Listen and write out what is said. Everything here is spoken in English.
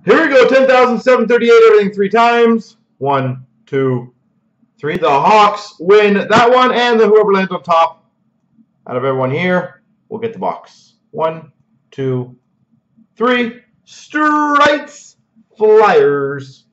Here we go, 10,738, everything 3 times. 1, 2, 3. The Hawks win that one, and then whoever lands on top out of everyone here will get the box. 1, 2, 3. Stripes Flyers.